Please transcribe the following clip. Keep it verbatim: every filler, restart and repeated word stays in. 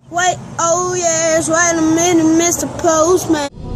Wait, oh yes, wait a minute, Mister Postman.